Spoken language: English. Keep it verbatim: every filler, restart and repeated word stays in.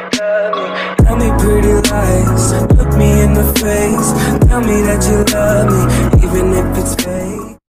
Tell me pretty lies, look me in the face. Tell me that you love me, even if it's fake.